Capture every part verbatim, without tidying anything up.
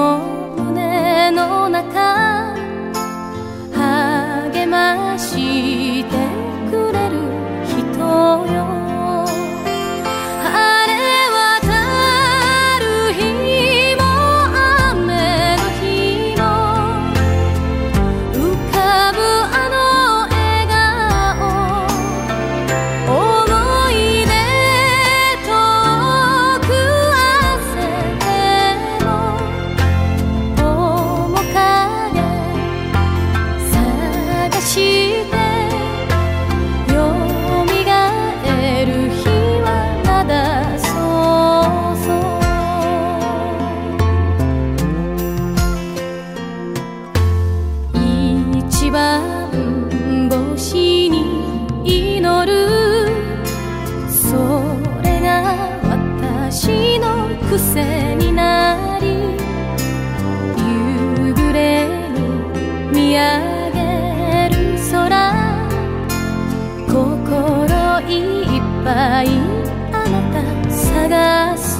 の胸の中励ましてくれる人よ。晴れ渡る日も雨の日も浮かぶあの笑顔思い出遠く焦っても面影探してよみがえる日はまだそうそう一番星に祈るそれが私の癖になり夕暮れに見上げる空心いっぱいあなた探す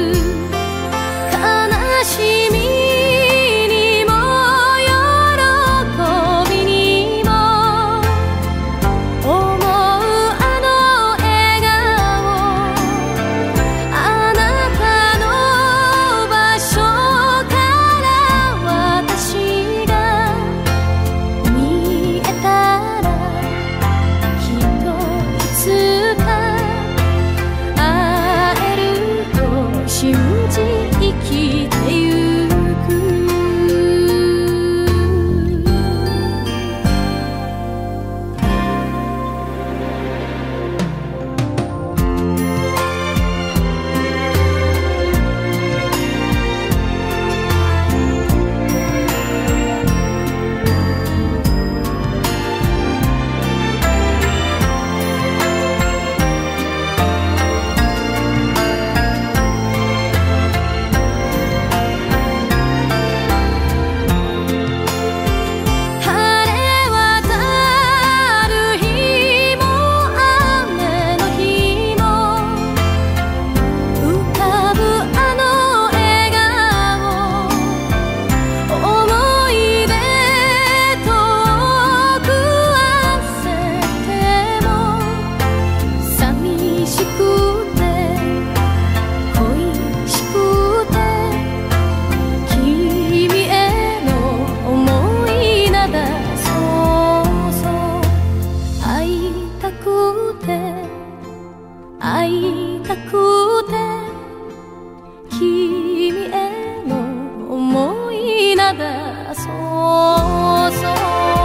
悲しみにも喜びにも思うあの笑顔あなたの場所から私が見えたらきっといつか会えると信じ生きてゆく会いたくて君への思いなだそうそう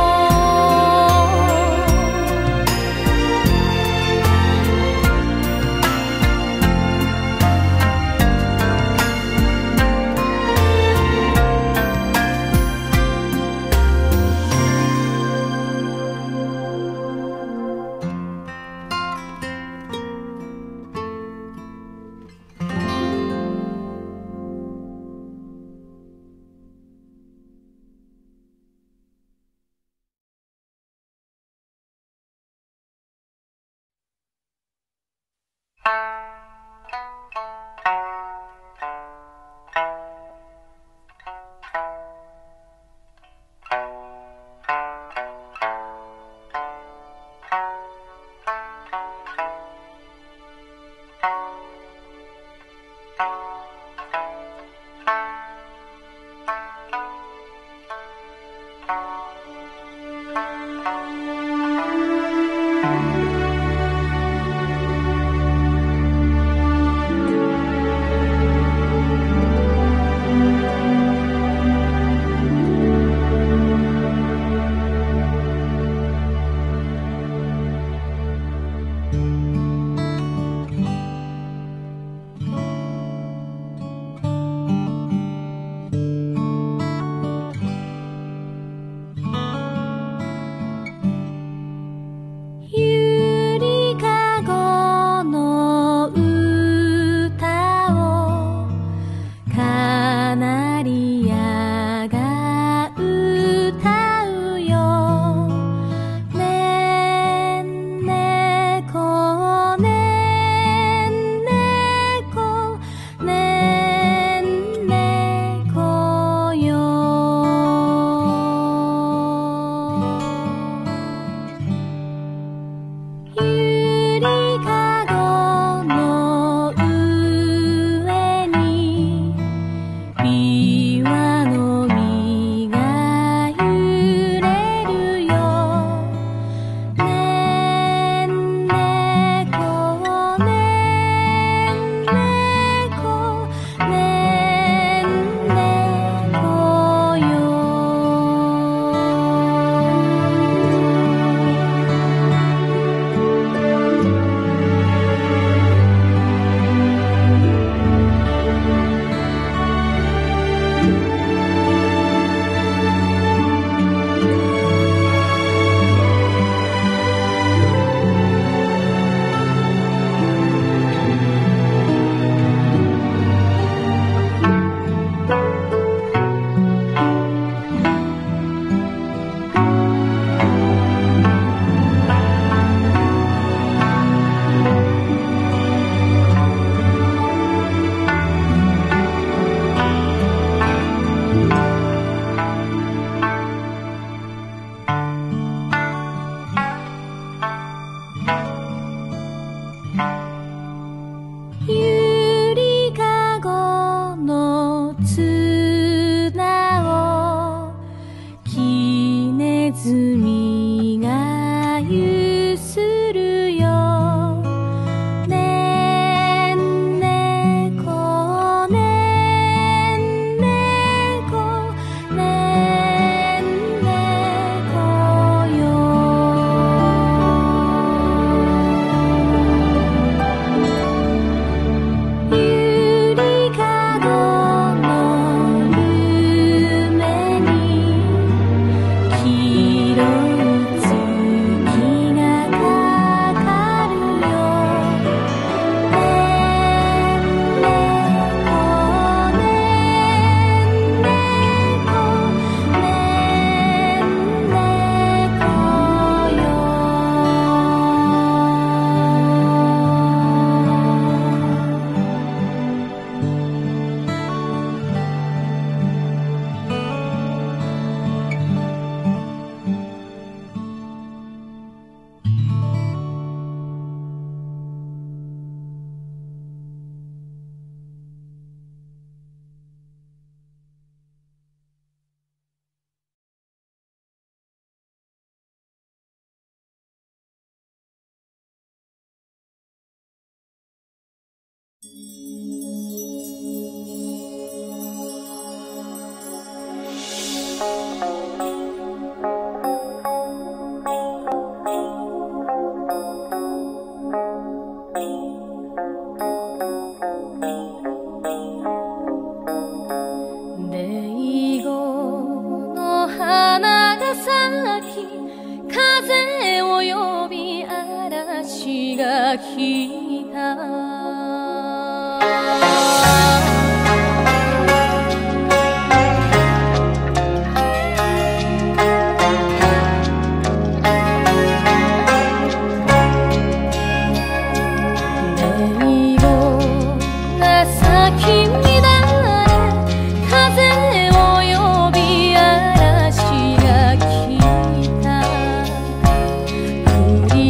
先風を呼び嵐が来た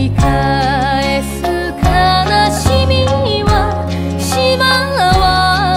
返す悲しみはしまわ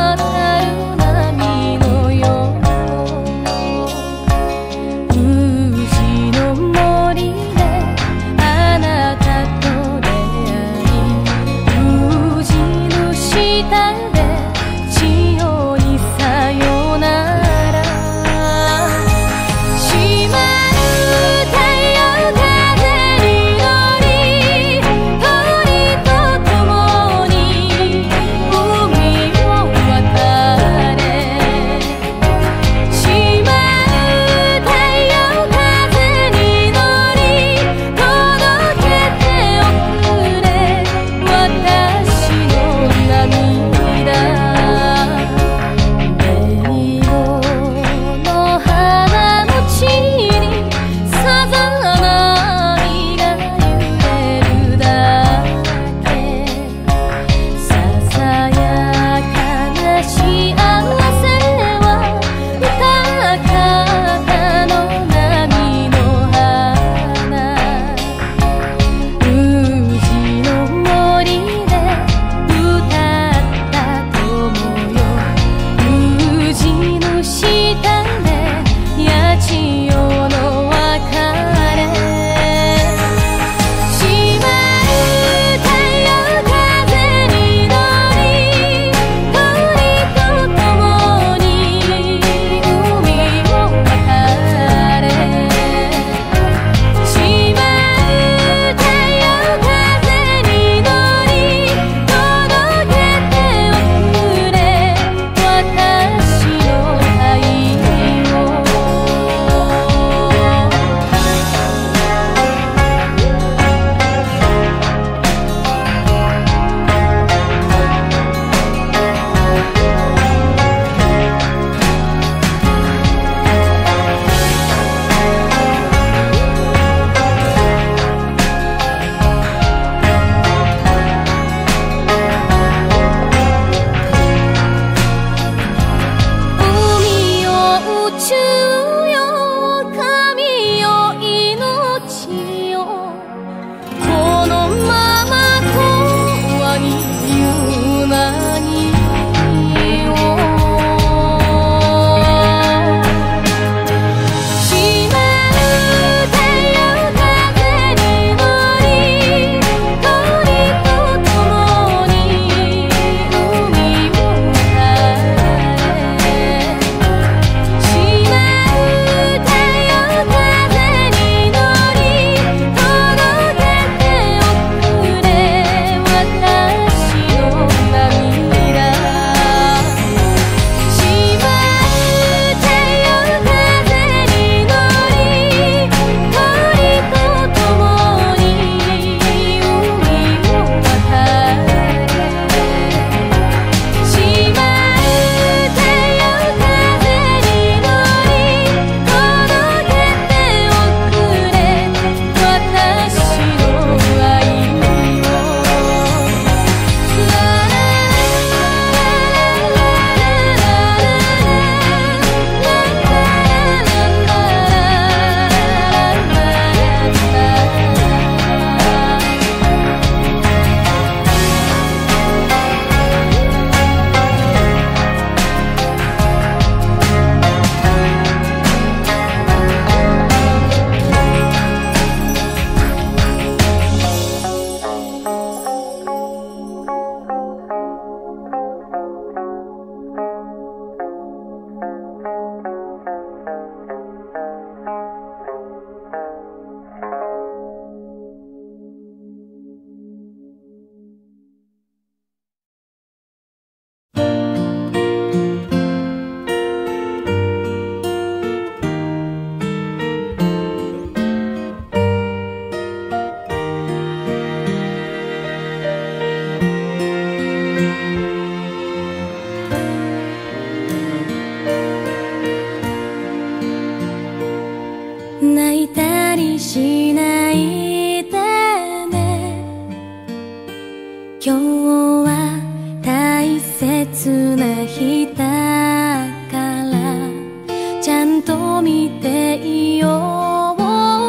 にしないでね。今日は大切な日だからちゃんと見ていよう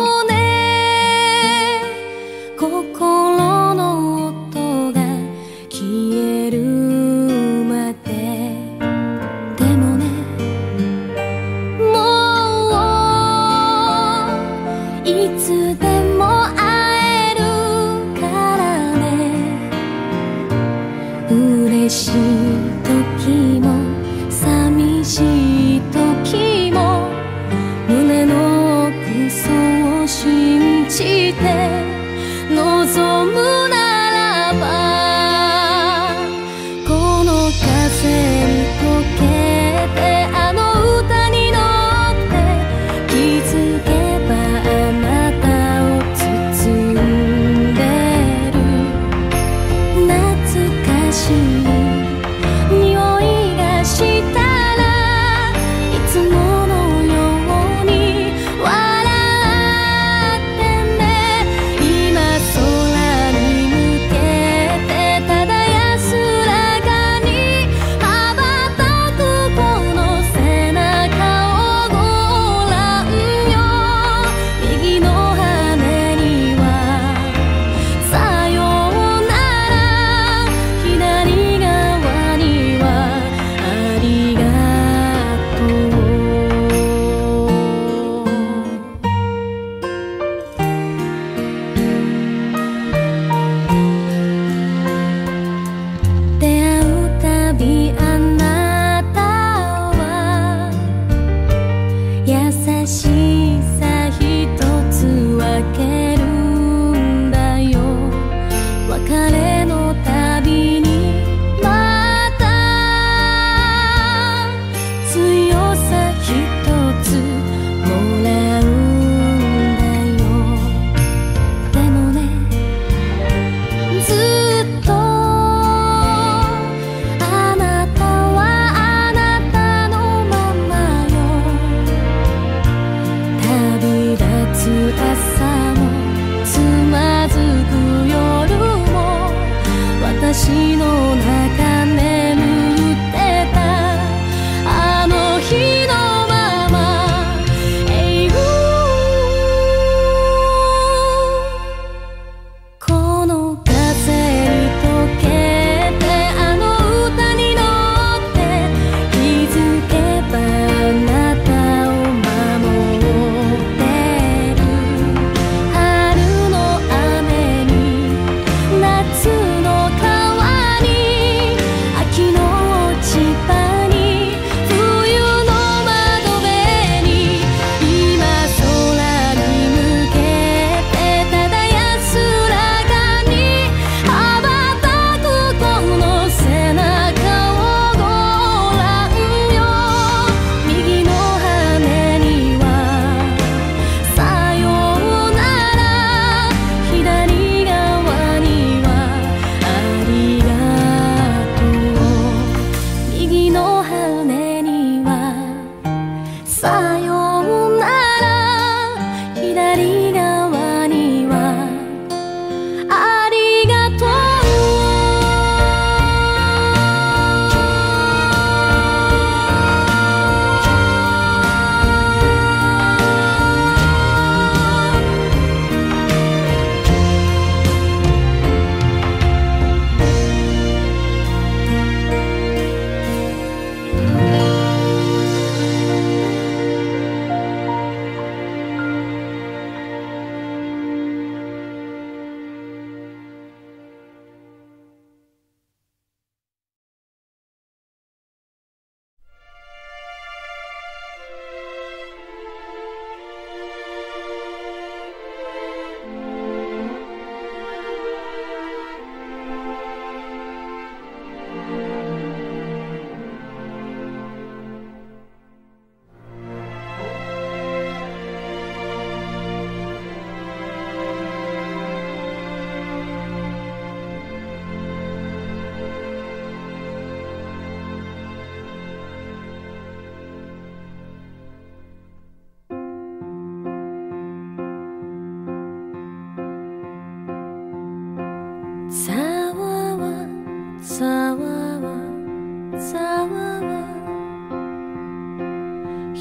ね。心の音が消えるまで。でもね、もういつでも会えるからね。嬉しい時も寂しい時も胸の奥そう信じて望むならば、この風に溶けてあの歌に乗って気づけばあなたを包んでる。懐かしい匂いがしたらいつものように笑ってね。今空に向けてただ安らかに羽ばたくこの背中をご覧よ。右の羽にはさようなら、左側にはありがとう。出会うたびあなたは優しさ一つ分けるんだよ。別れのたびにまた強さ一つもらうんだよ。でもね、ずっとあなたはあなたのままよ。旅立つ朝もつまずく夜も私の中眠ってたあの日のまま永遠。この風に溶けてあの歌に乗って気づけばあなたを守ってる。春の雨に夏の川に秋の落ち葉に冬の窓辺に今空に向けてただ安らかに羽ばたくこの背中をご覧よ。右の羽にはさようなら、左側にはありがとう。右の羽にはさようなら、左側にはありがとう。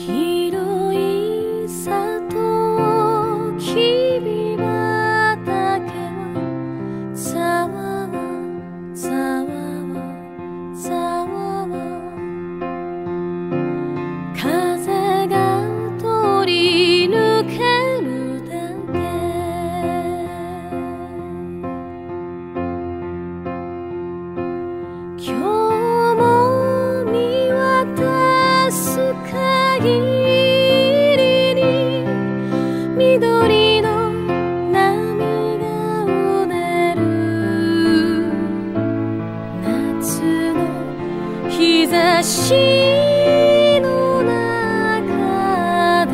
広い里きび畑はざわわざわわざわわ風が通り抜けるだけ今日も見渡す限りに緑の波がうねる夏の日差しの中で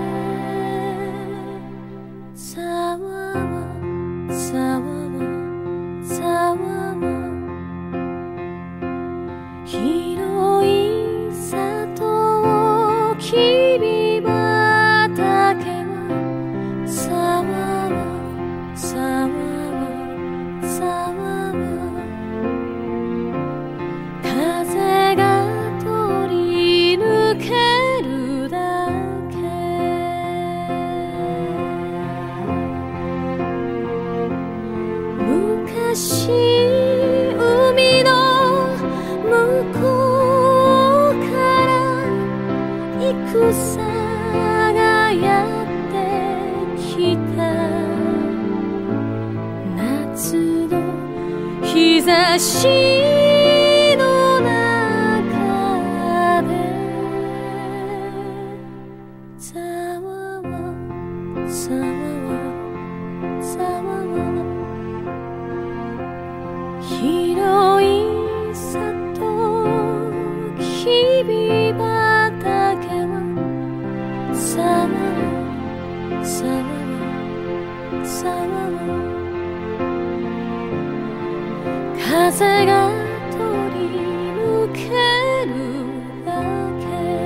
ざわわざわわざわわ広い里きび畑はざわわざわわざわわ風が通り抜けるだけ昔海の向こうから戦がやってきた夏の日差しの中でざわわざわわざわわ広い里きび畑はざわわざわわざわわ風が通り抜けるだけ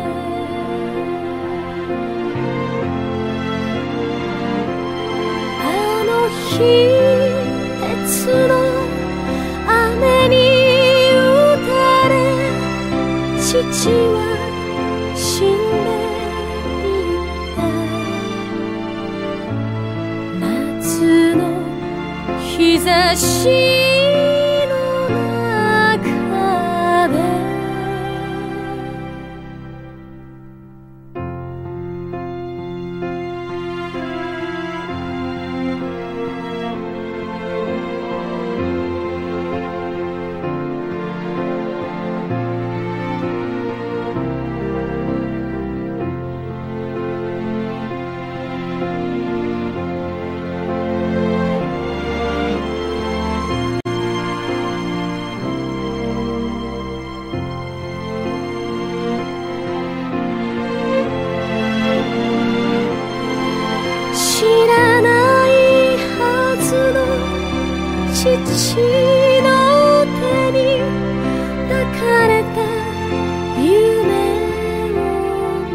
あの日鉄の雨に打たれ父は死んでいった夏の日差しの中で知らないはずの父の手に抱かれた夢を見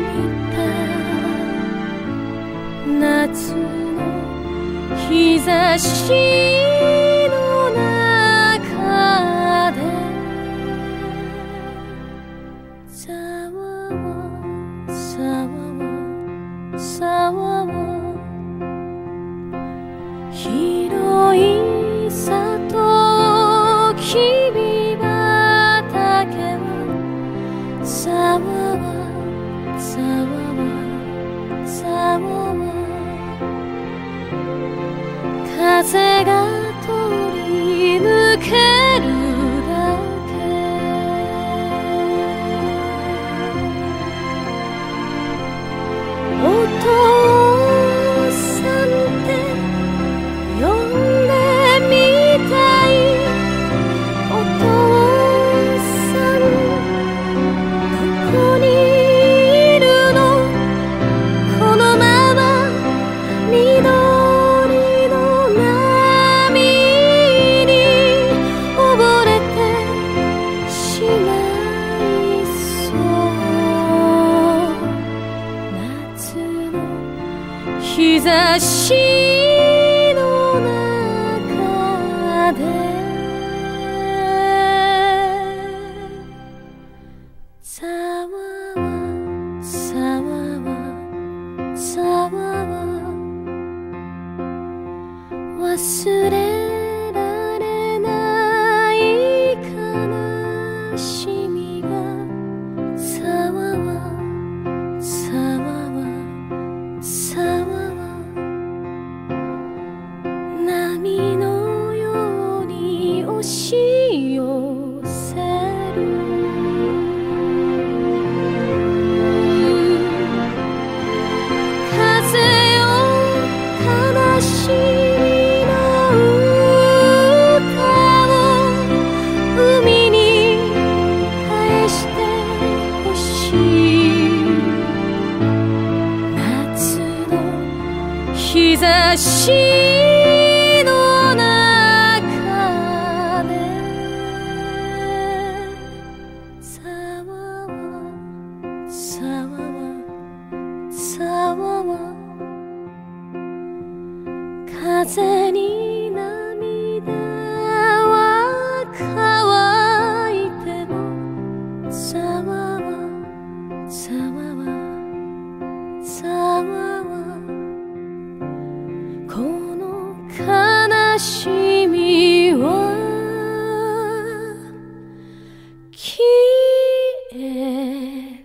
た夏の日差しの中でざわわざわわざわわ広い里きび畑はざわわざわわざわわ風が通り抜けるだけお父さんって呼んでみたいお父さんどこにいるのこのまま緑の波に溺れてしまいそう夏の日差しの中でざわわざわわ忘れられない悲しみがさわわさわわさわわ波のように押し寄せる風よ悲しみの歌を海に返してほしい夏の日差しの中でさわわさわわさわわ風に涙は乾いてもさわわさわわさわわこの悲しみは消え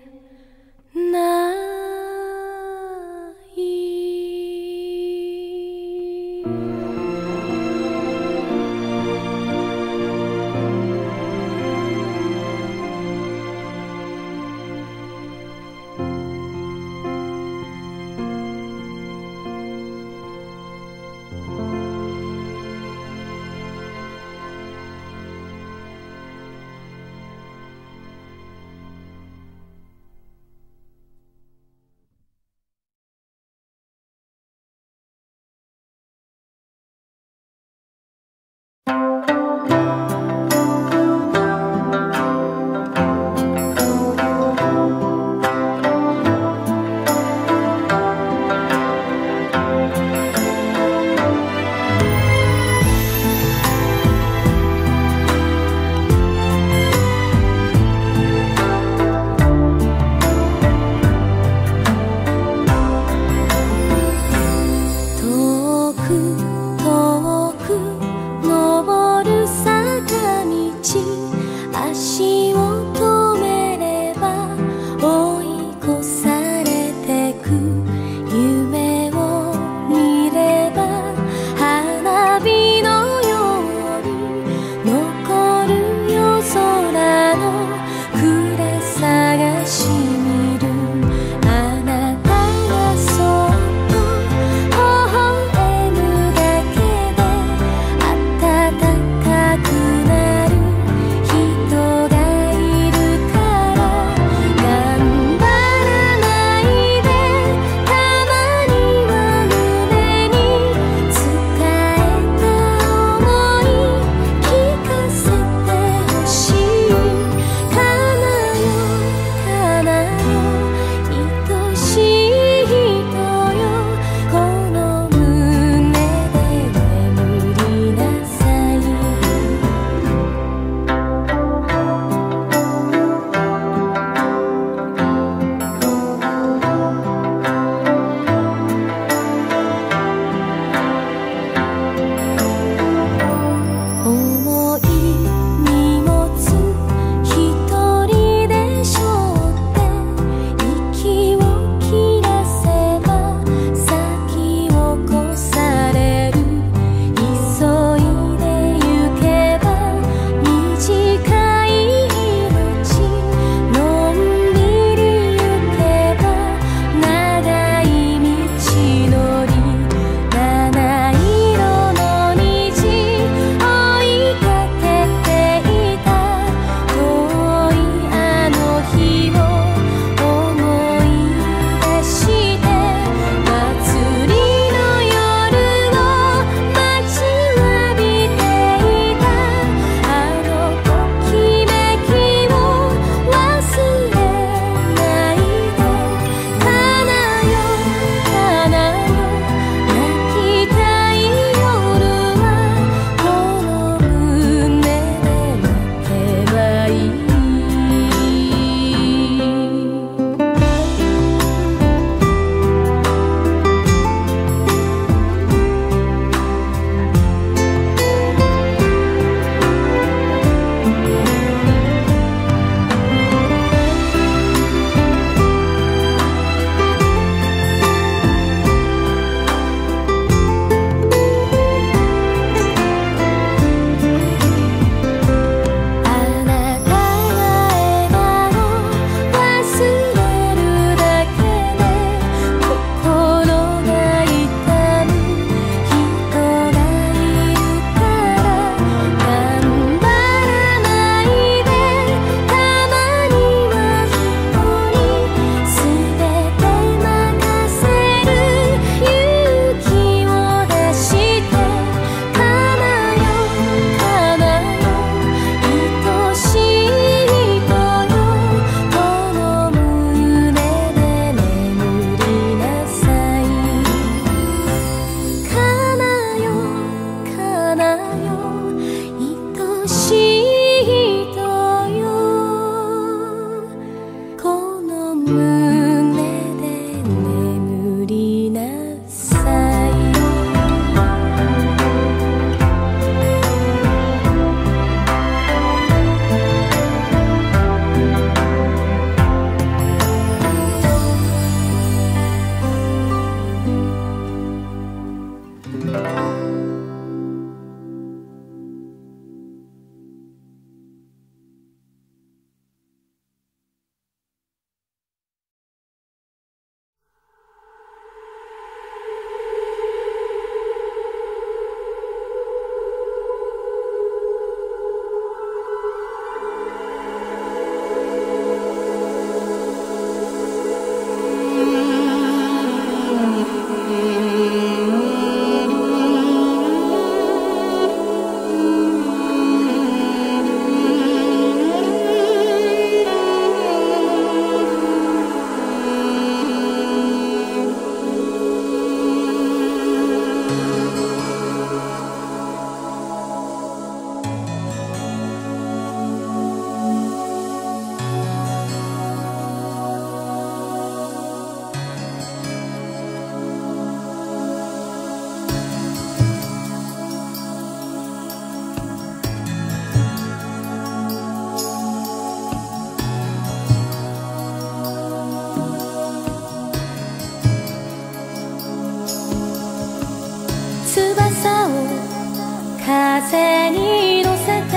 風に乗せて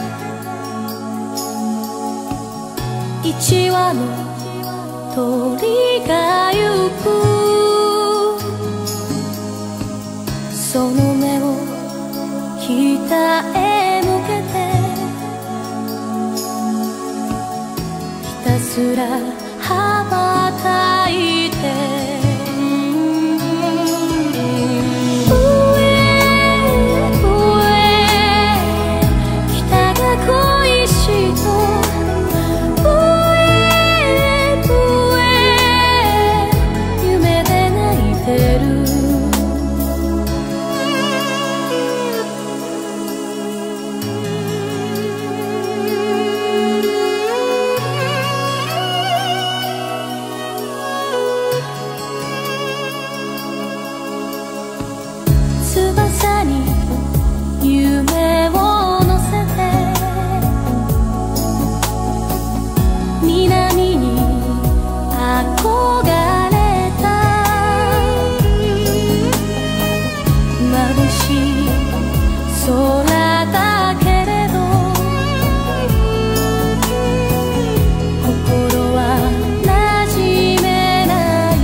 一羽の鳥が行く、その目を北へ向けてひたすら羽ばたいて翼に夢を乗せて南に憧れた眩しい空だけれど心は馴染めない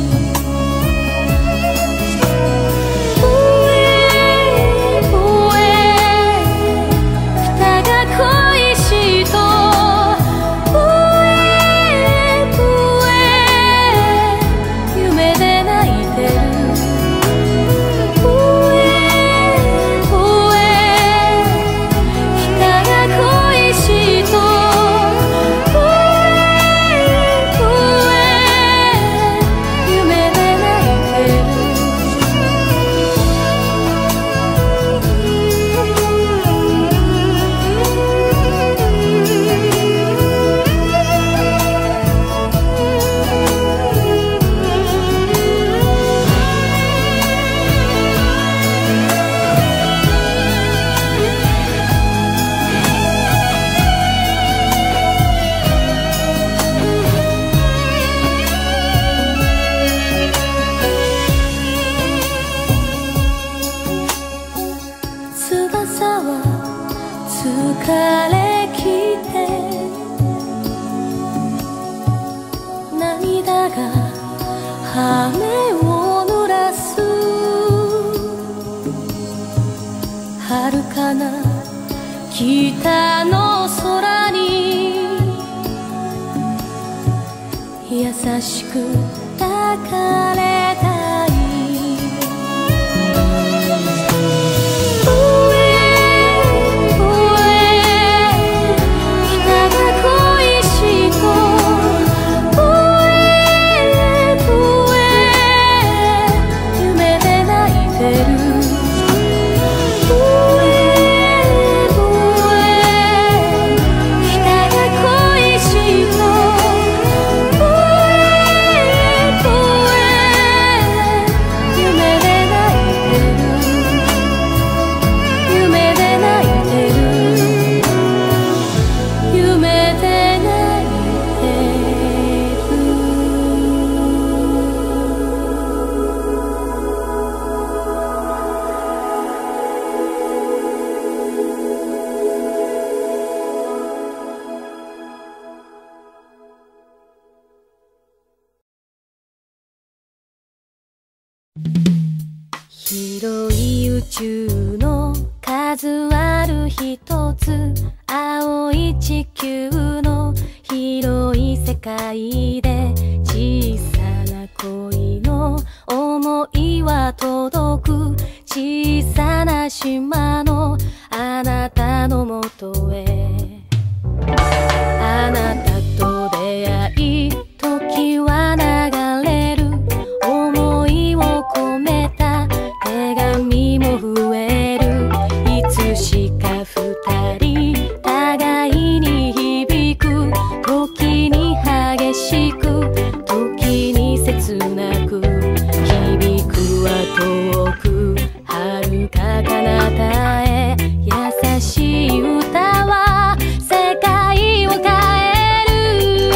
翼は疲れきて涙が羽を濡らす遥かな北の空に優しく抱かれたい広い宇宙の数ある一つ青い地球の広い世界で小さな恋の届く小さな島のあなたのもとへ。あなたと出会い時は流れる、思いを込めた手紙も増える。いつしか二人互いに響く、時に激しく時に切なく、響くは遠く遥か彼方へ。優しい歌は世界を変える。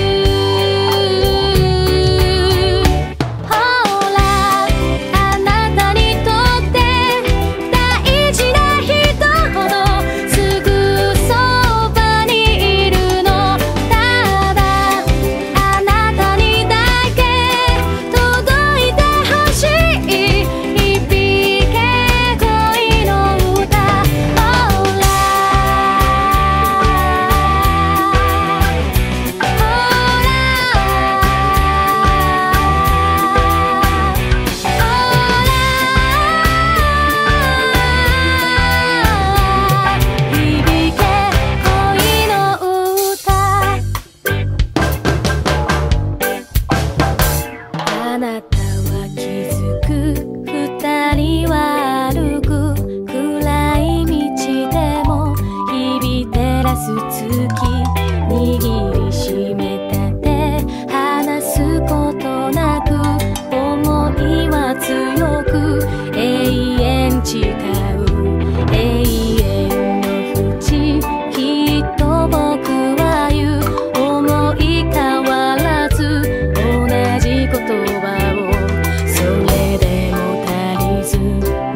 ほらあなたにとって大事な人ほどすぐそばにいるの。ただあなたにだけ届いてほしい響け恋の歌。ほら響け恋の歌。あなたは気づく、二人は歩く、暗い道でも日々照らす月、握りしめた手離すことなく、思いは強く永遠誓う。永遠の淵きっと僕は言う、思い変わらず同じ言葉を。それでも足りず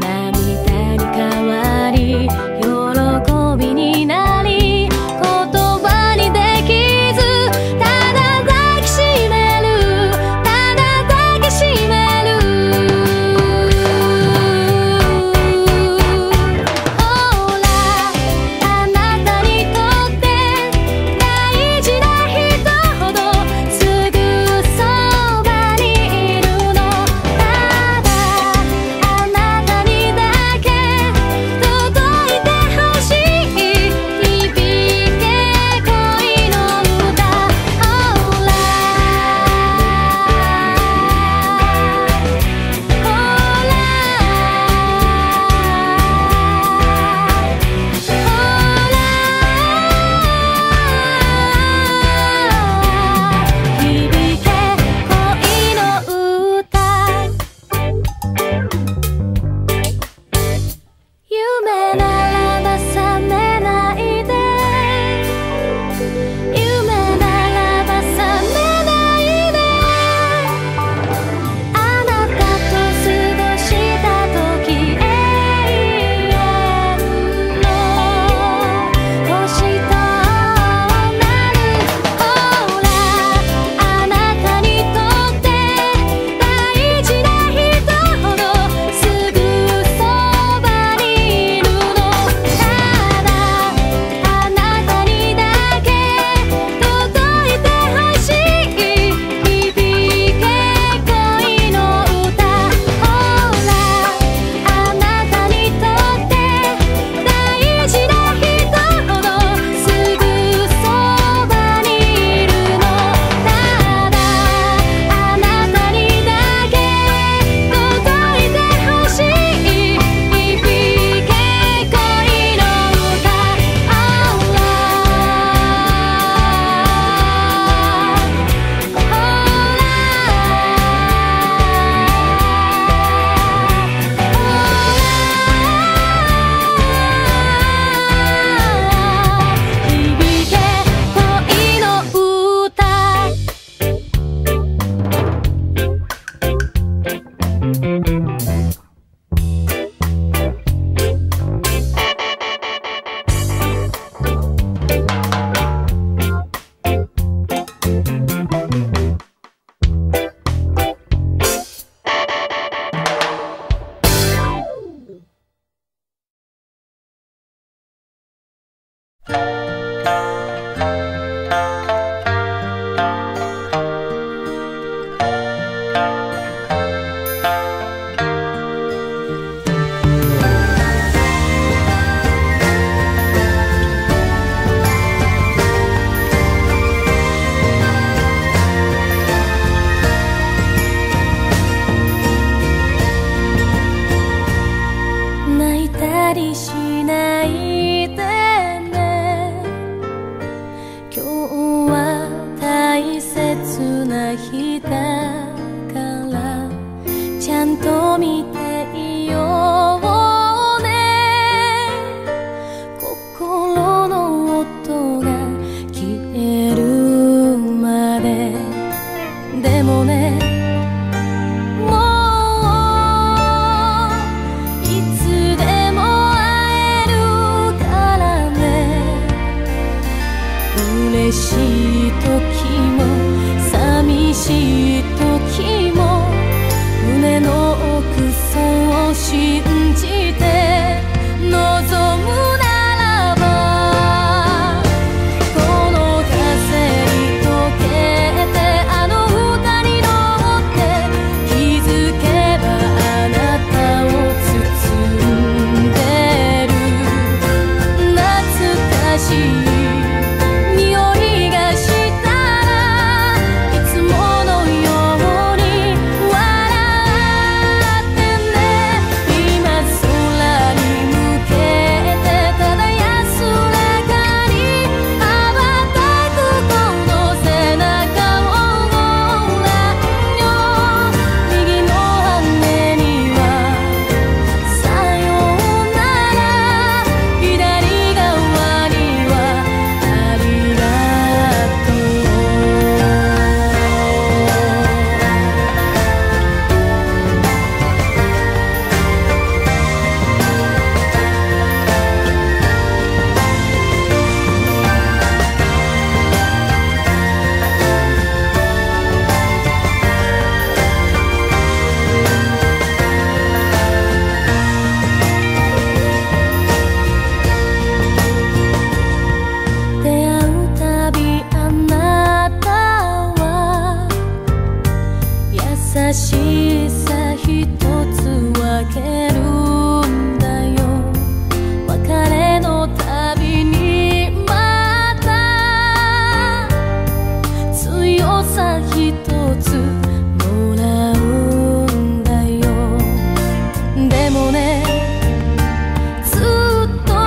さひとつ分けるんだよ。別れのたびにまた強さひとつもらうんだよ。でもね、ずっと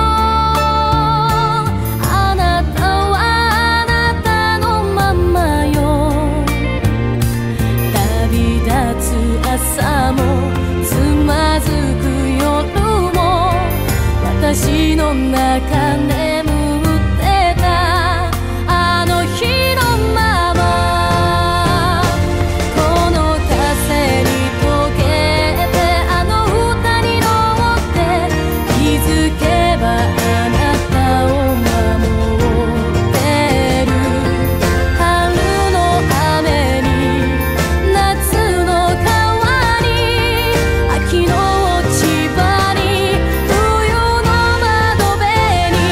あなたはあなたのままよ。旅立つ朝もつまずく夜も私の中眠ってたあの日のまま。この風に溶けてあの歌に乗って気づけばあなたを守ってる。春の雨に夏の川に秋の落ち葉に冬の窓辺に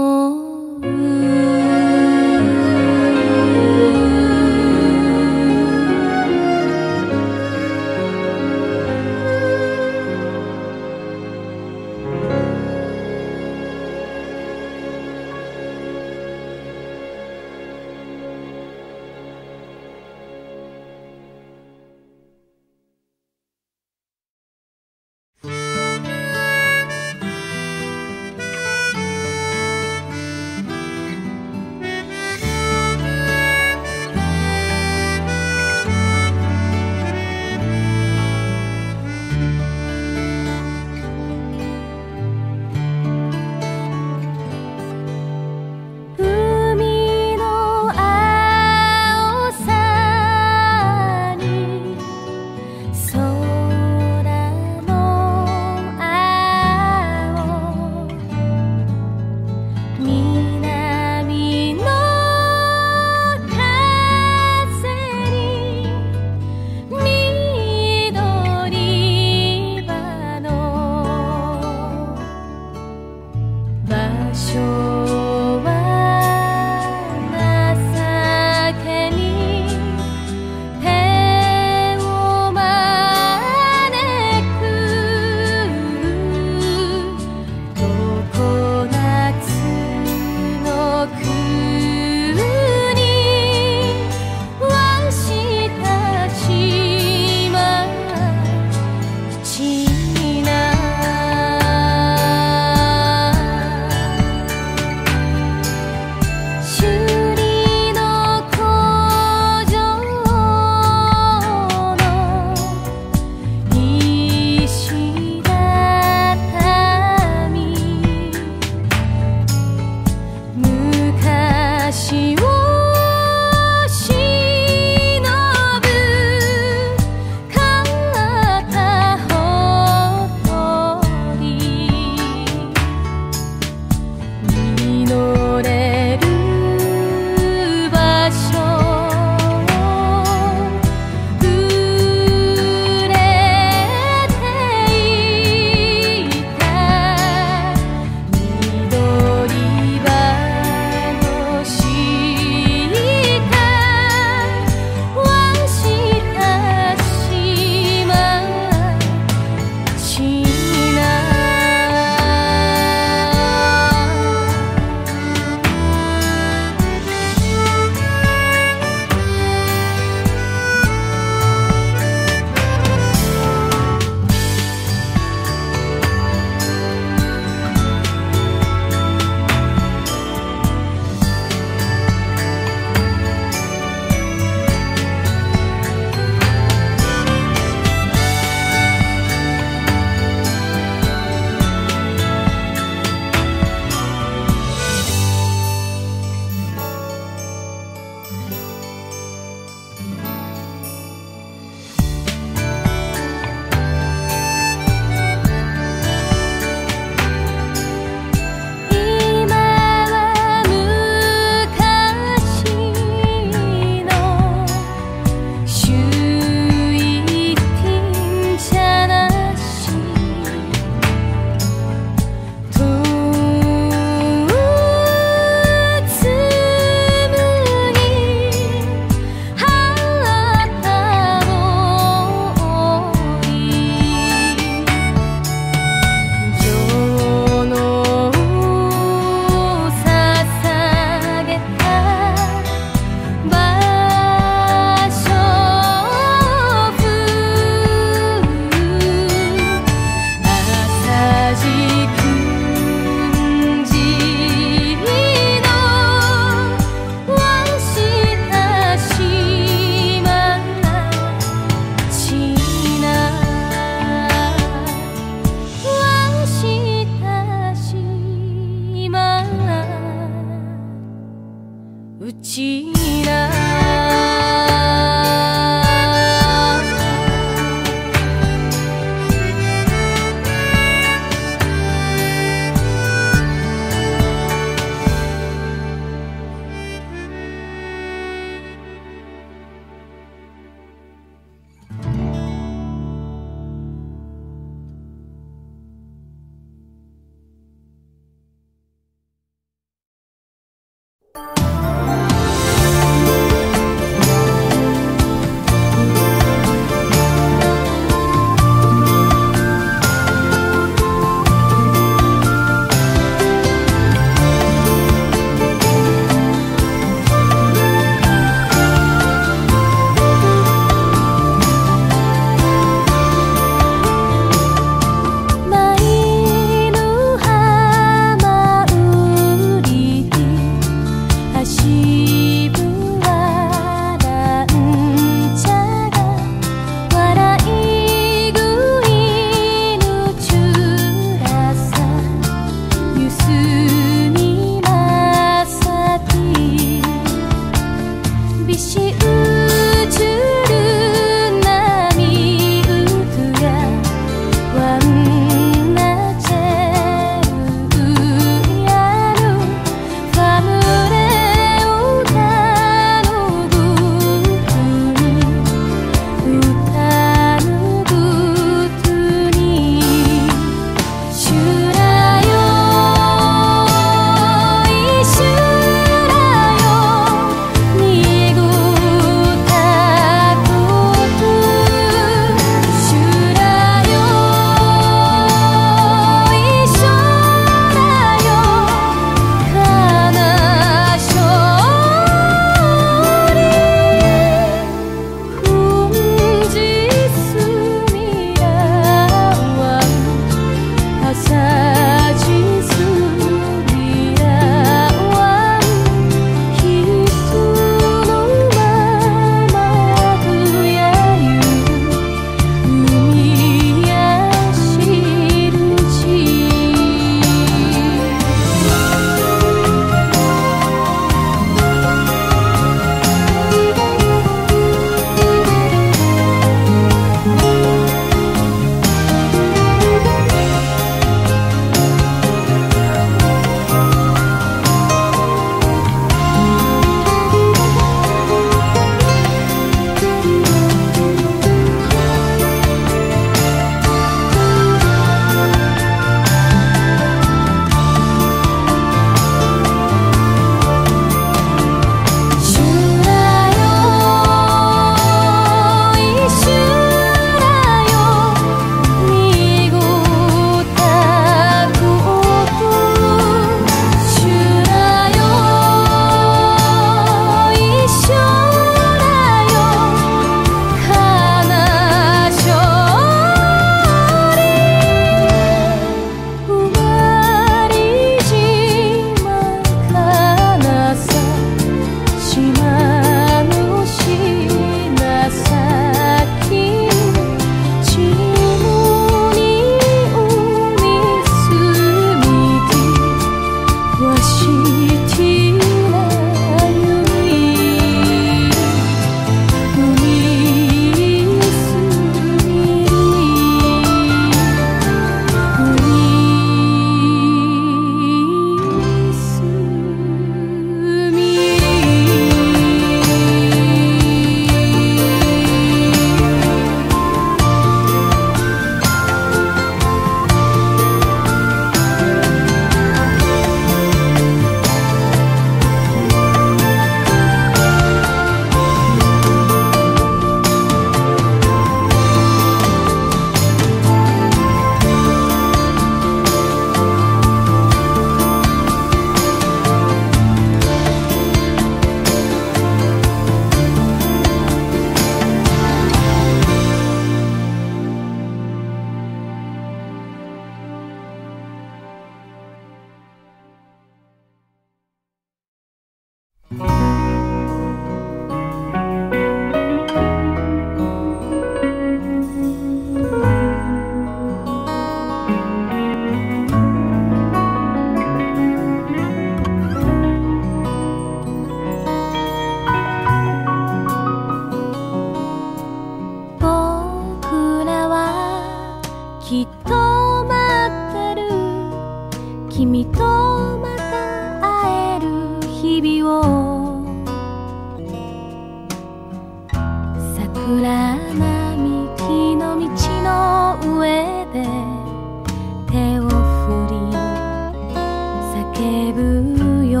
暗な幹の道の上で手を振り叫ぶよ。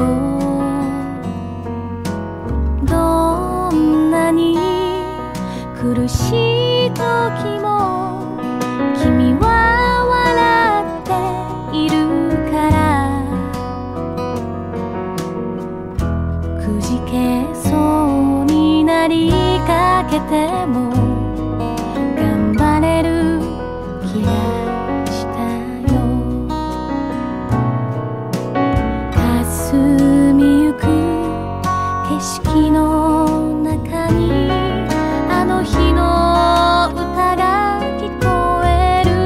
どんなに苦しい時も君は笑っているから、くじけそうになりかけても頑張れる気がしたよ。霞みゆく景色の中にあの日の歌が聞こえる。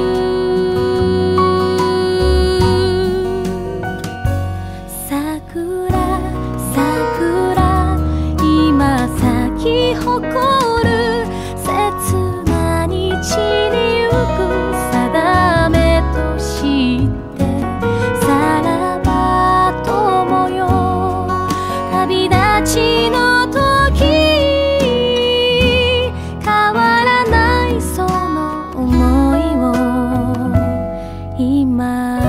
桜桜今咲き誇る切な日にゆく定めとしてさらば友よ、旅立ちの時変わらないその想いを今。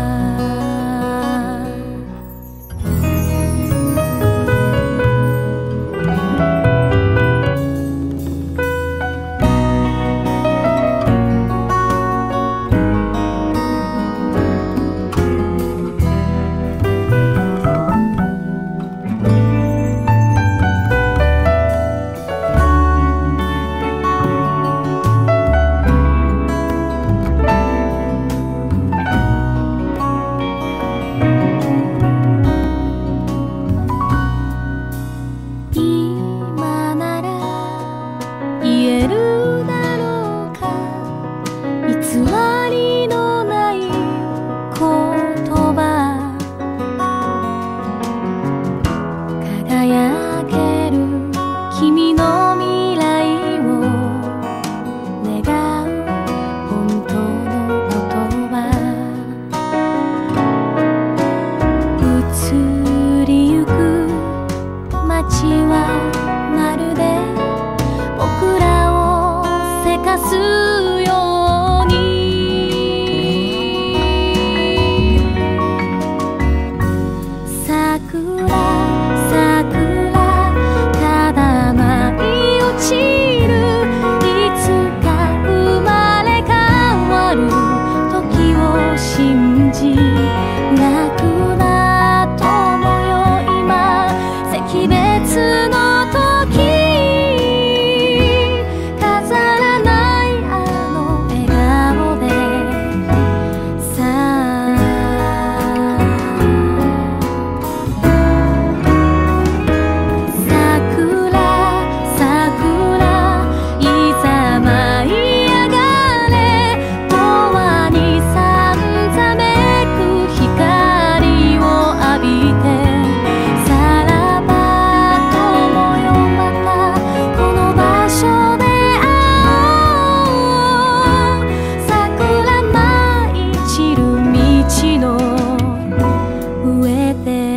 今なら言えるだろうか、偽りのない言葉。輝ける君の未来を願う本当の言葉。移りゆく街はまるで僕らをせかすように。桜桜ただ舞い落ちる、いつか生まれ変わる時を信じ、泣くな友よ今惜別の時飾らないあの笑顔でさあ。桜桜いざ舞い上がれ、永遠にさんざめく光を浴びてさらば友よ、またこの場所で会おう。桜舞い散る道の上で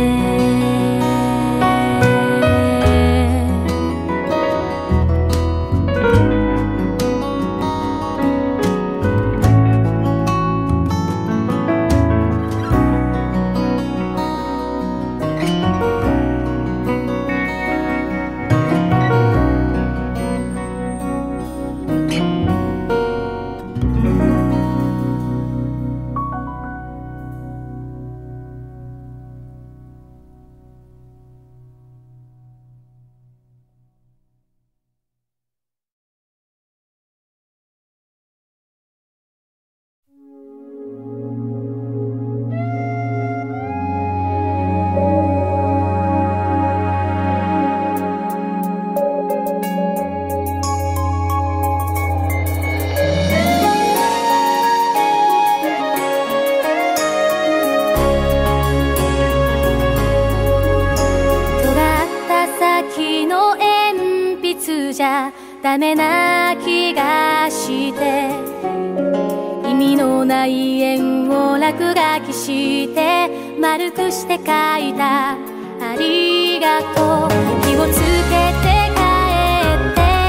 じゃダメな気がして、意味のない円を落書きして丸くして書いたありがとう。気をつけて帰って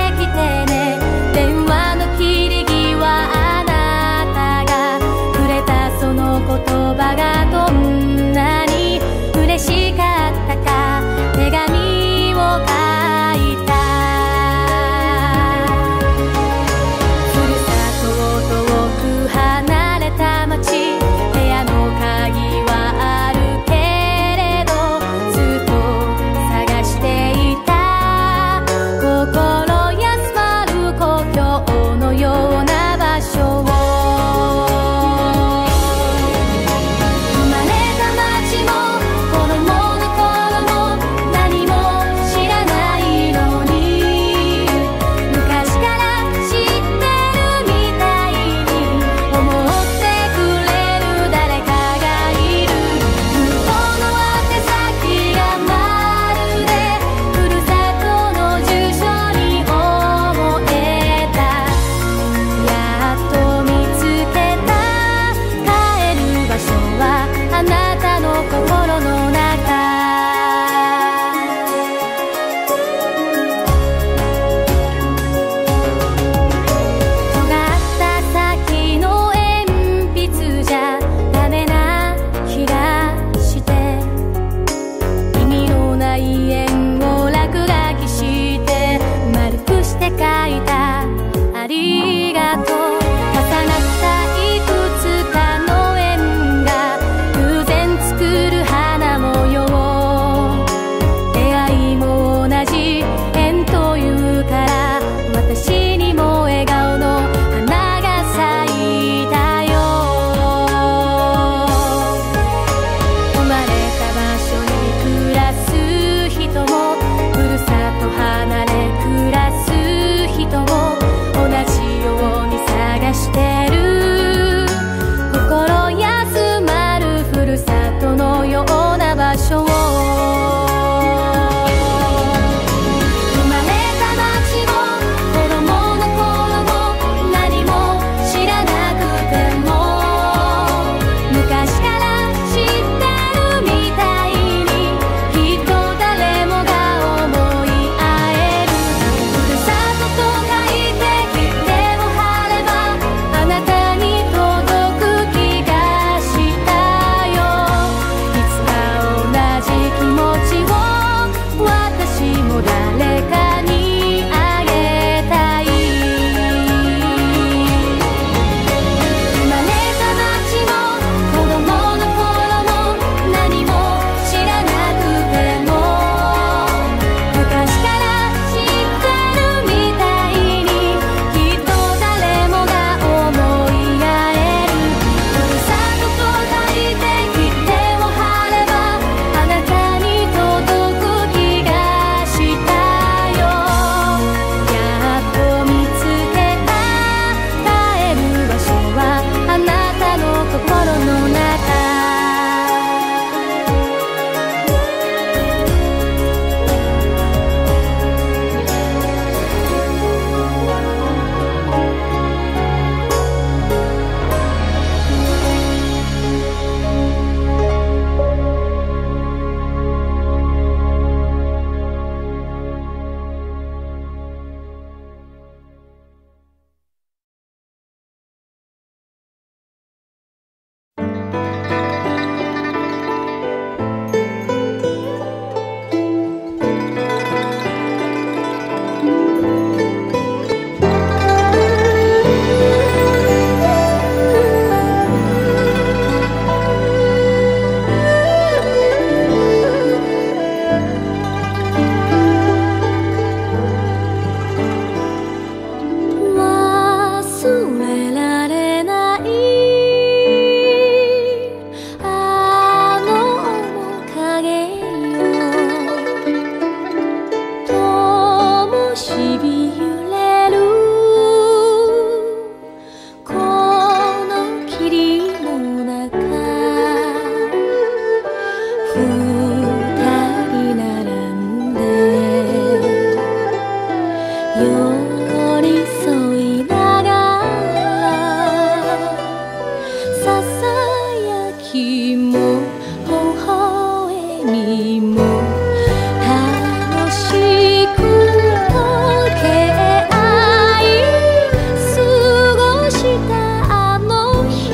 寄り添いながらささやきも微笑みも楽しく溶け合い過ごしたあの日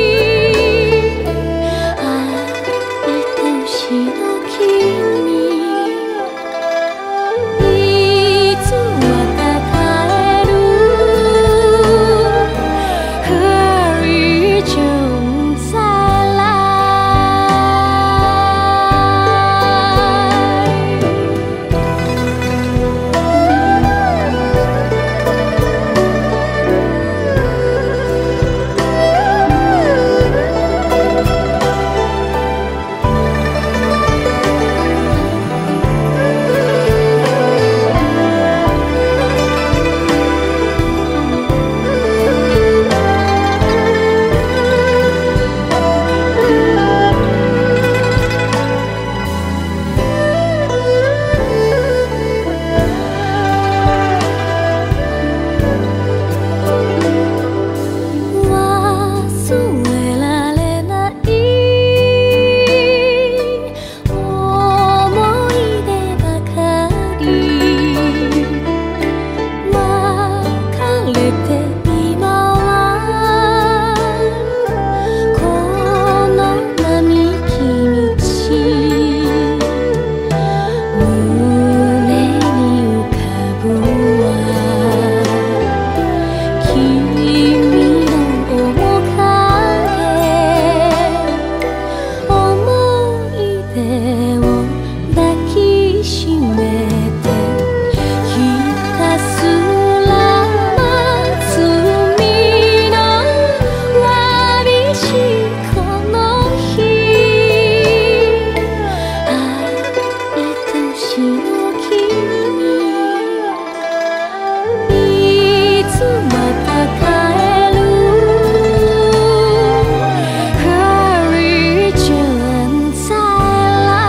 愛しの君いつまた帰る Hurry June Silence 忘れられない思い出ばかり別れて今はこの並木道胸に浮かぶは君の面影思い出を抱きしめてひたすら待つ海のわびしいこの日愛しの君いつまた帰る Hurry June Silence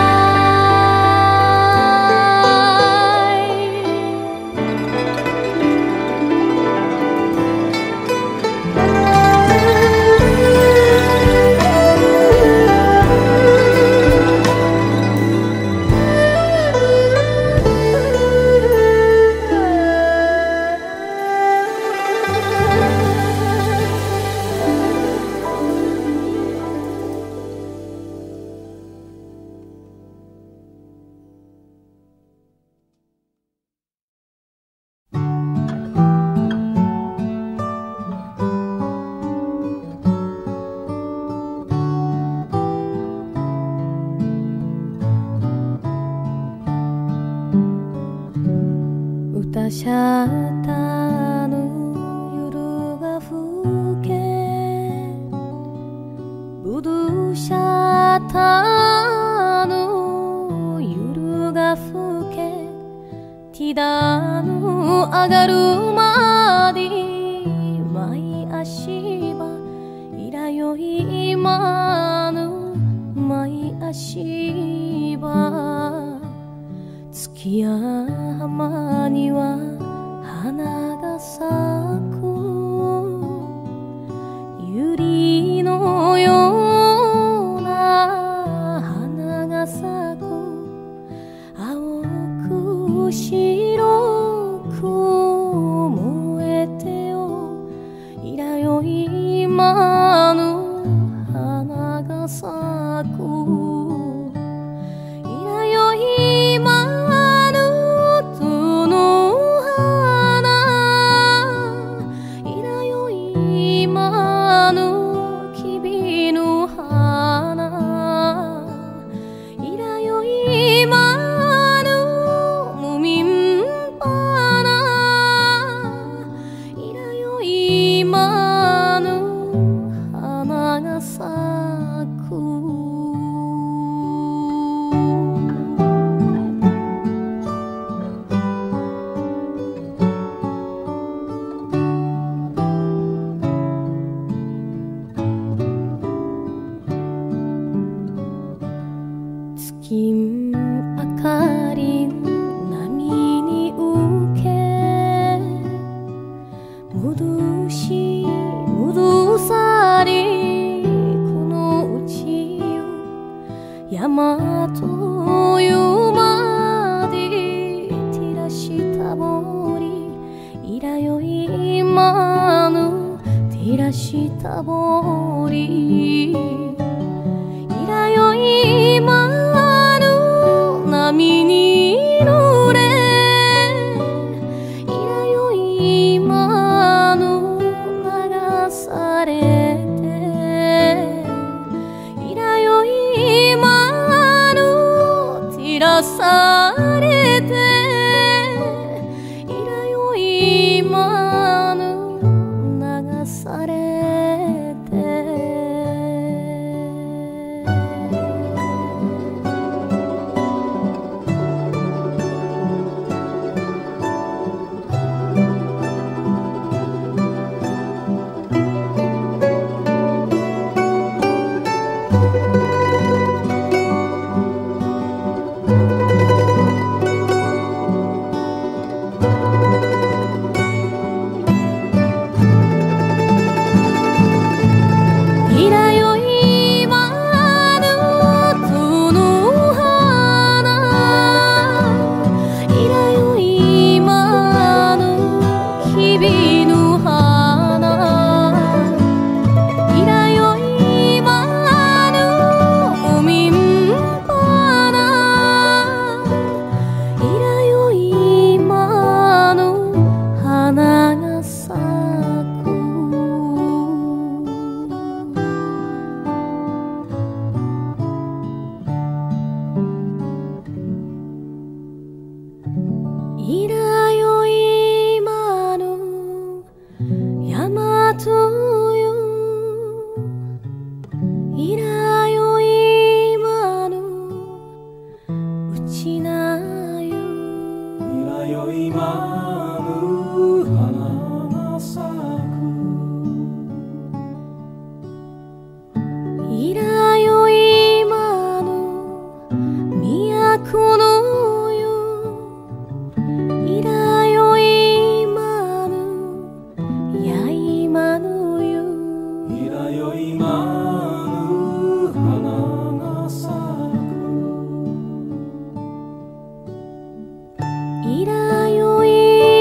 歌シャッターの夜が更けブルーシャッターの夜が更けティダの上がるまで舞足場いらよいまぬ舞足場月や浜には花が咲く百合のような花が咲く青く白く燃えてよいらよいまぬ花が咲くいらよいまぬとの花したぼりいらよいまぬ照らしたぼりいらよいまぬ波に濡れいらよいまぬ流されていらよいまぬ照らされていらよいまぬ流されていらよいまぬやまとよいらよいまぬうちなよいらよいまぬ花が咲くいらよいまぬ都のいらよいまぬやいまぬよいらよいまぬ花が咲くいらよい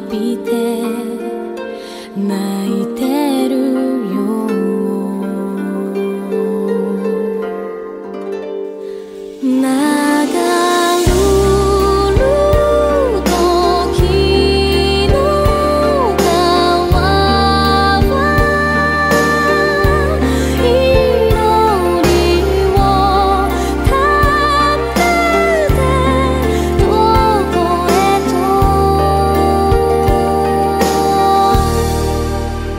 びて泣いてるよ。流る時の川は祈りをためてどこへと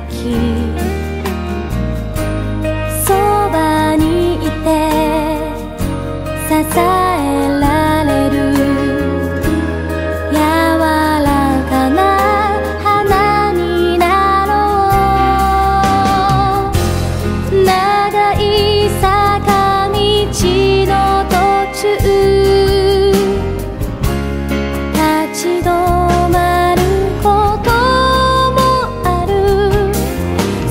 時そばにいて支えられる柔らかな花になろう。長い坂道の途中立ち止まることもある。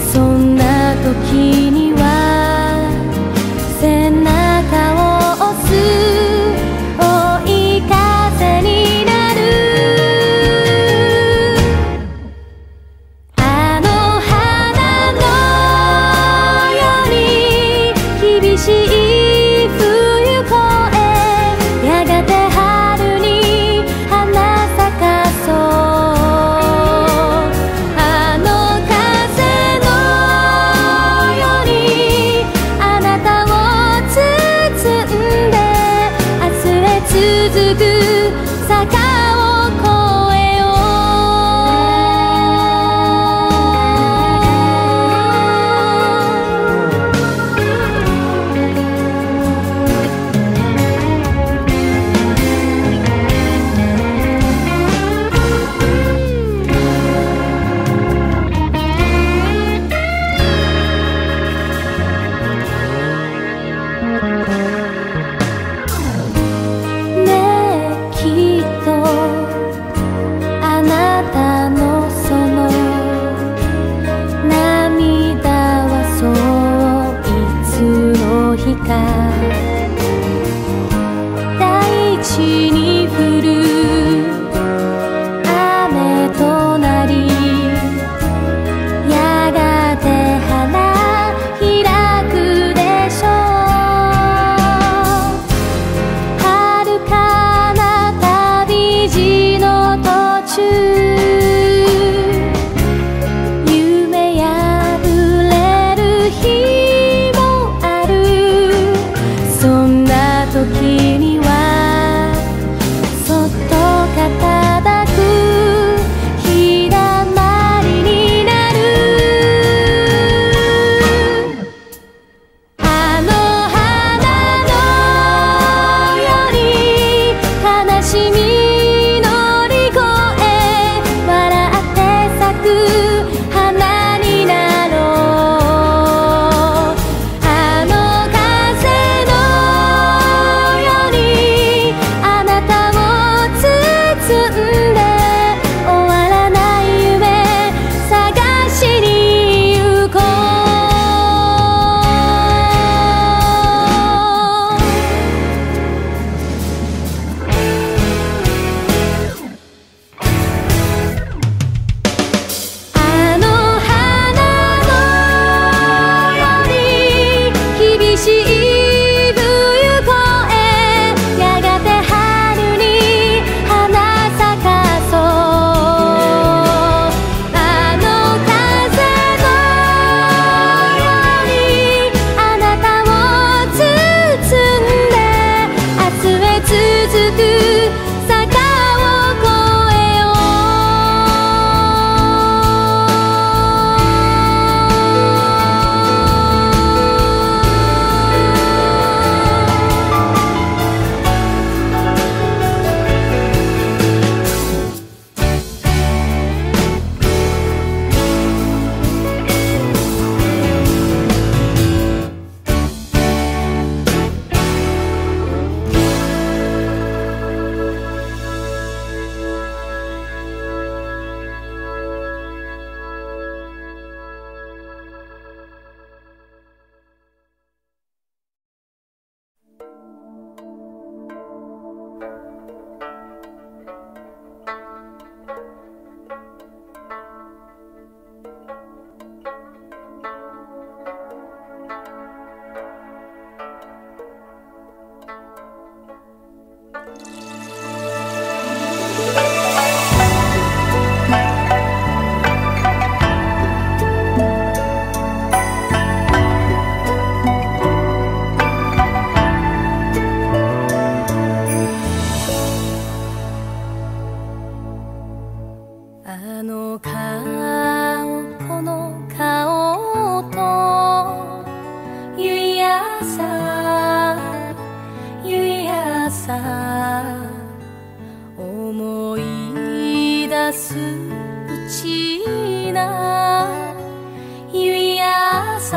な夕朝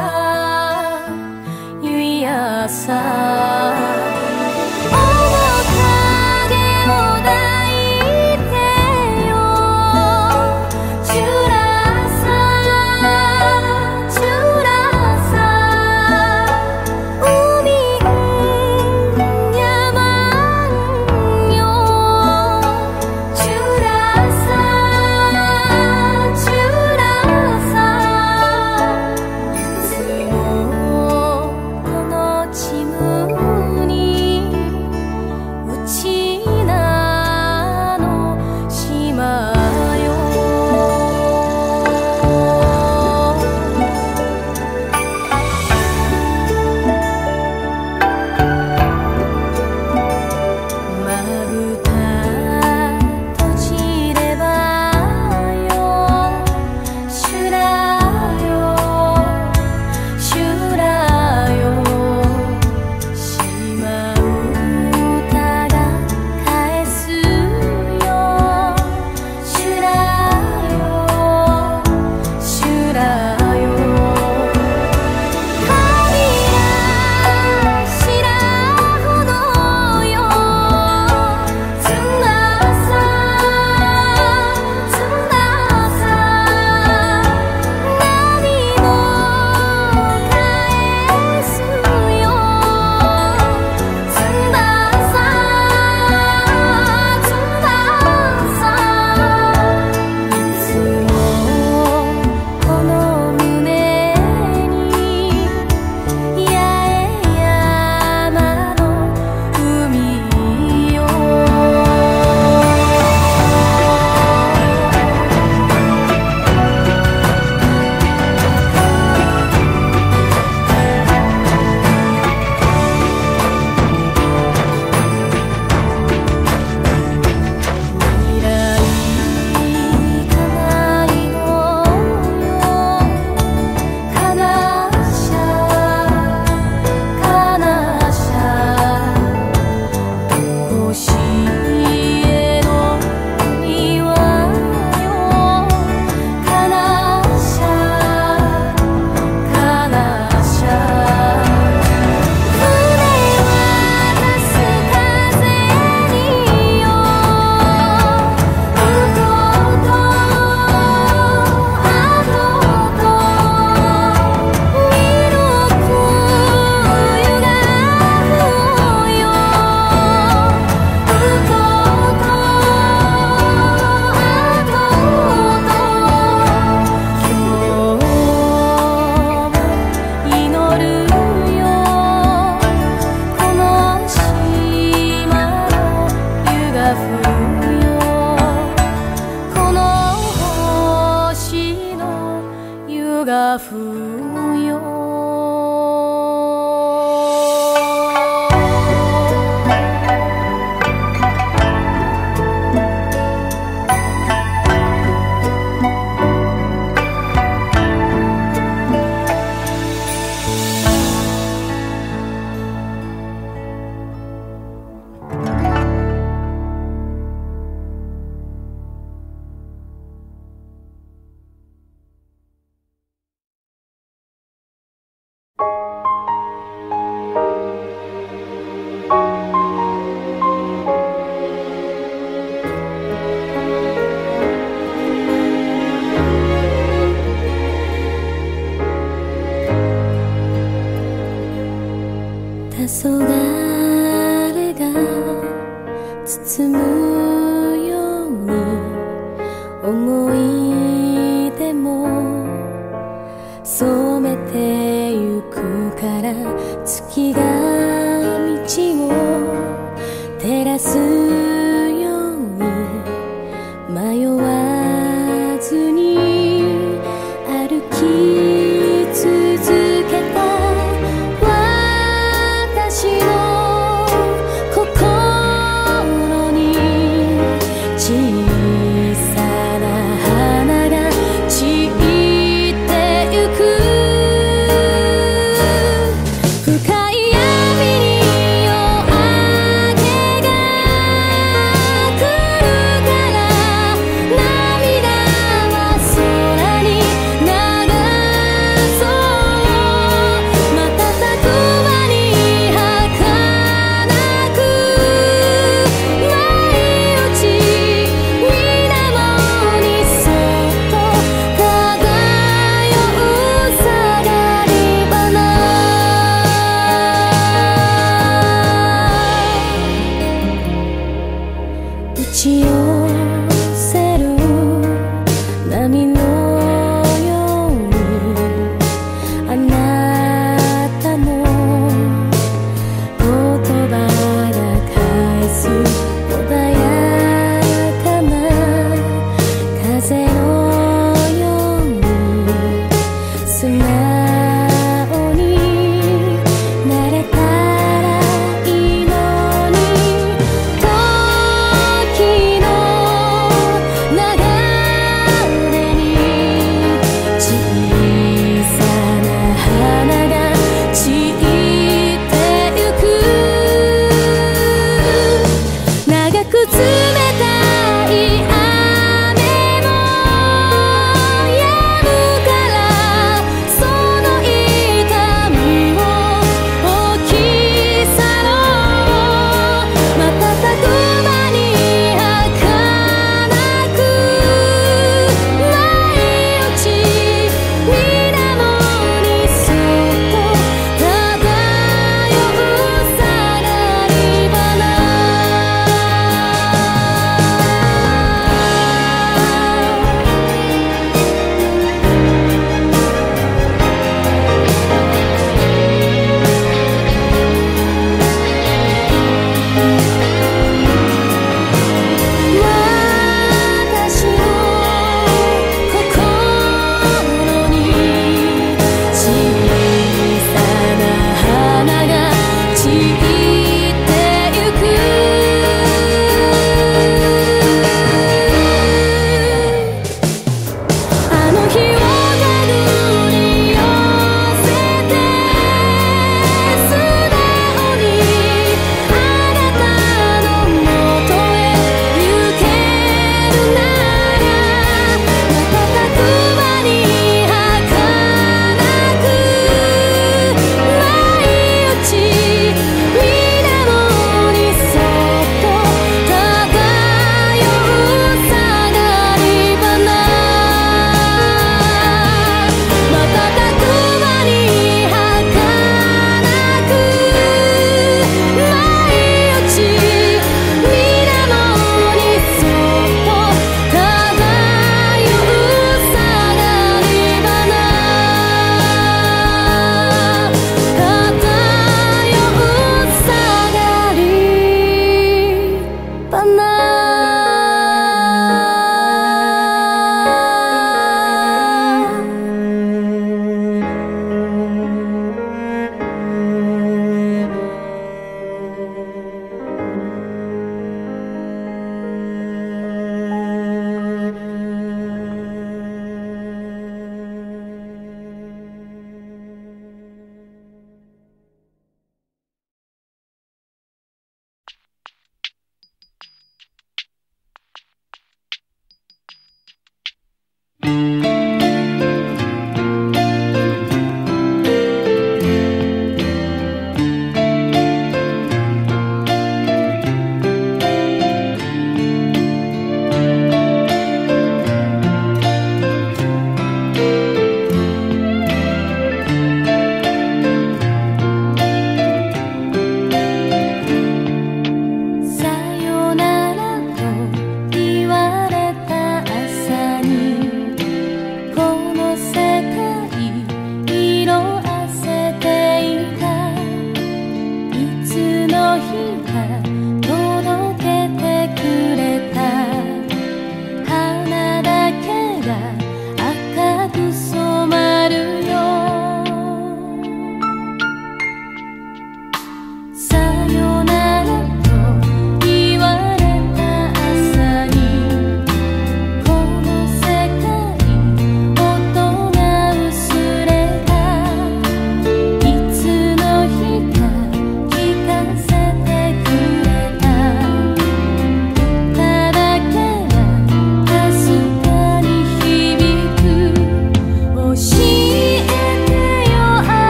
夕朝黄昏が包むように思い出も染めてゆくから月が道を照らすように迷わずに歩き続けた私の心に小さな花が散ってゆく深い闇に夜明けが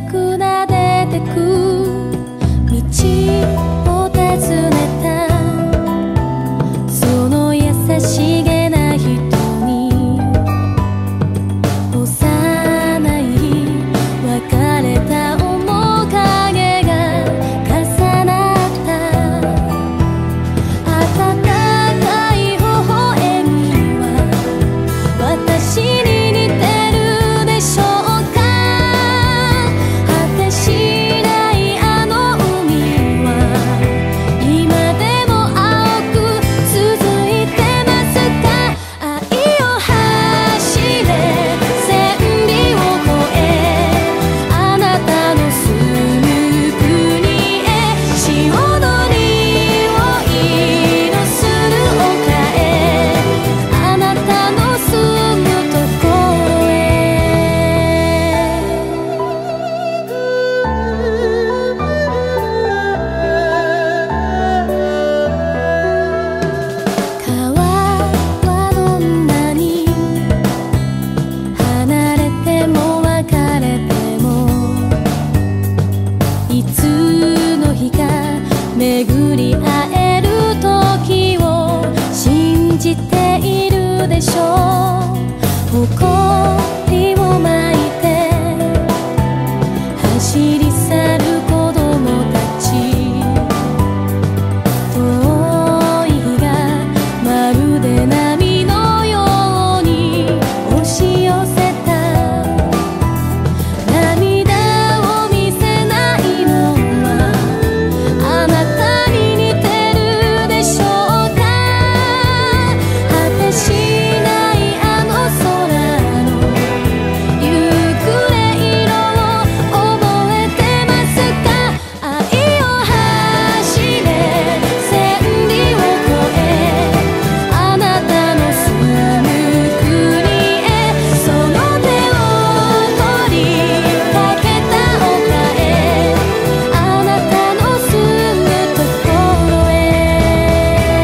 くなでてく道を尋ねたその優しげな瞳に幼い別れた面影が重なった温かい微笑みは私に似てるでしょうか果てしないあの海は今でも青く続いてますか愛を走れ千里を越えあなたの住む国へ潮の匂いのする丘へあなたの住むところへ川はどんなに離れても別れてもいつの日か巡り会える時を信じているでしょう誇りを巻いて走り去る子供たち遠い日がまるで波のように押し寄せた涙を見せないのはあなたに似てるでしょうか果てしないあの空の夕暮れ色を覚えてますか愛を走れ千里を越えあなたの住む国へその手を取りかけた丘へあなたの住むところへ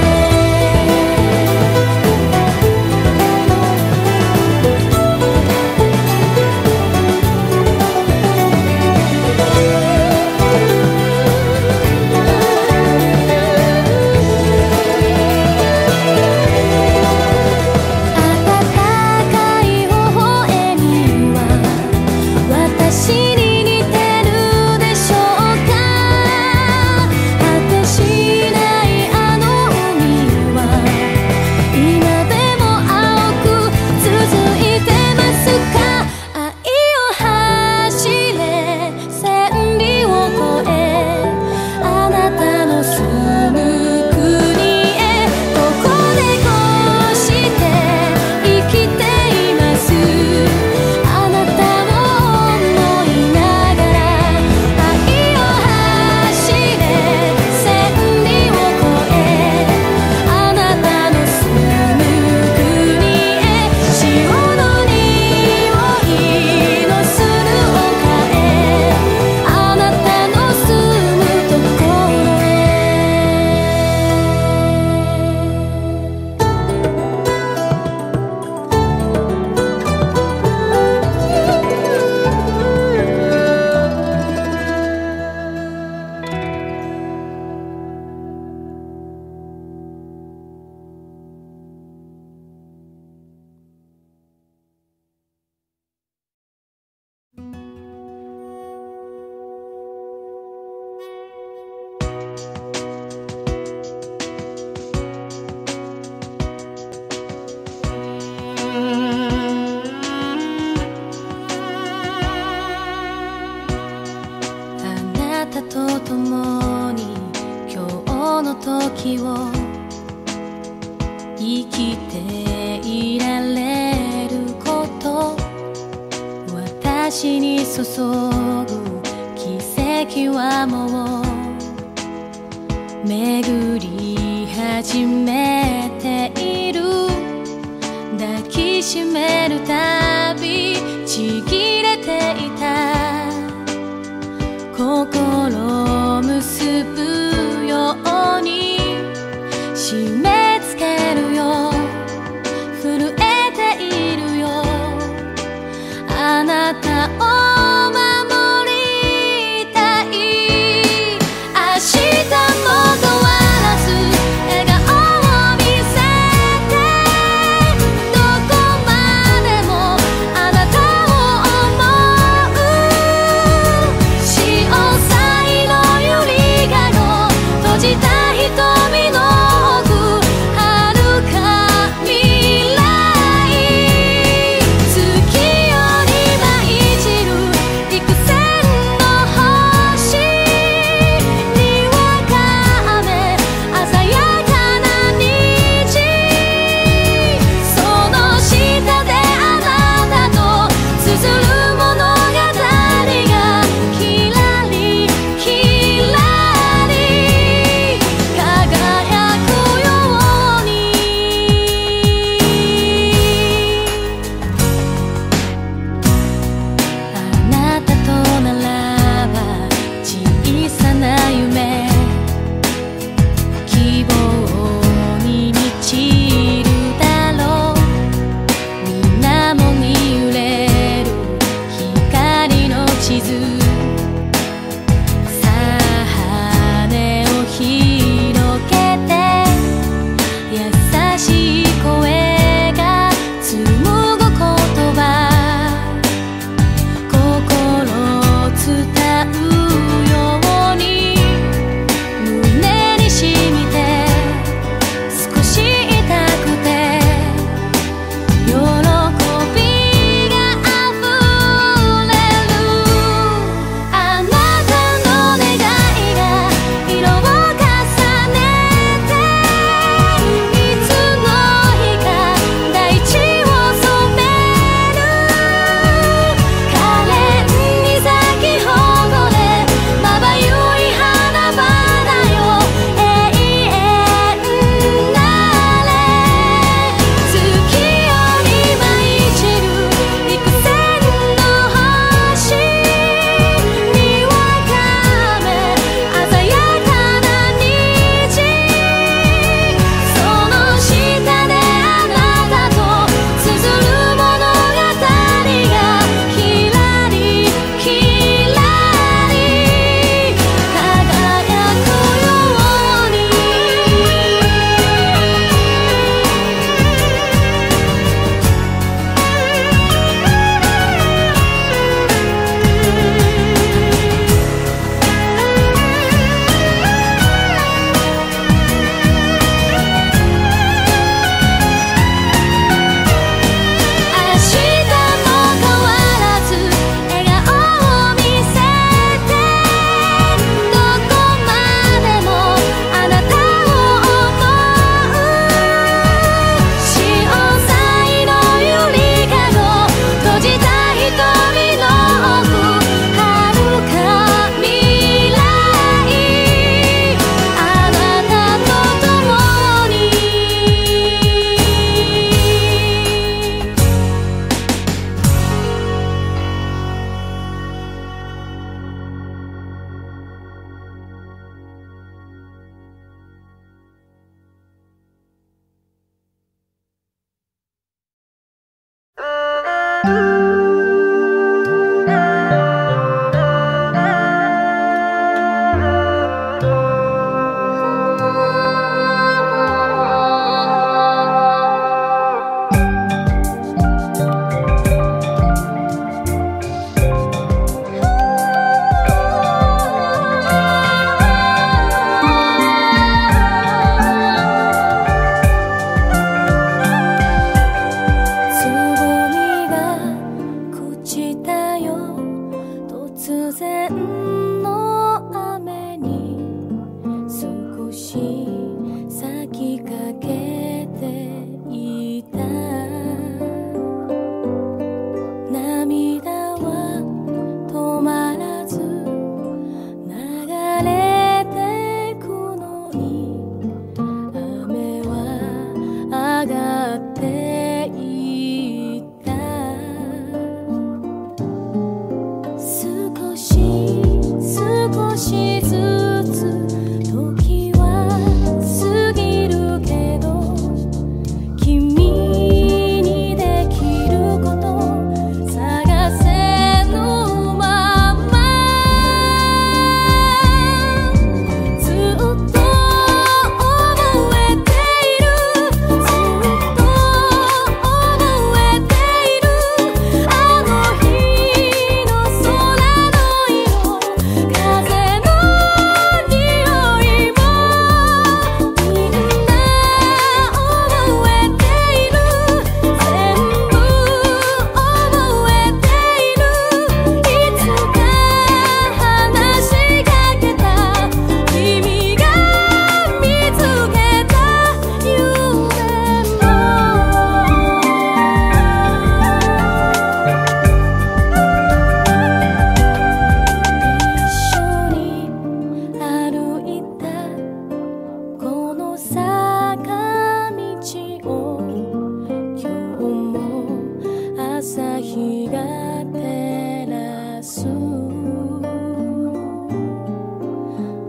温かい微笑みは私に似てるでしょうか果てしないあの海は今でも青く続いてますか愛を走れ千里を越えあなたの住む国へここでこうして生きていますあなたを思いながら愛を走れ千里を越えあなたの住む国へ潮の匂いのする丘へあなたの住むところへあなたと共に今日の時を生きていられること私に注ぐ奇跡はもう巡り始めている抱きしめるたびちぎれていた心結ぶように締め付けるよ震えているよあなたを守り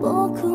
僕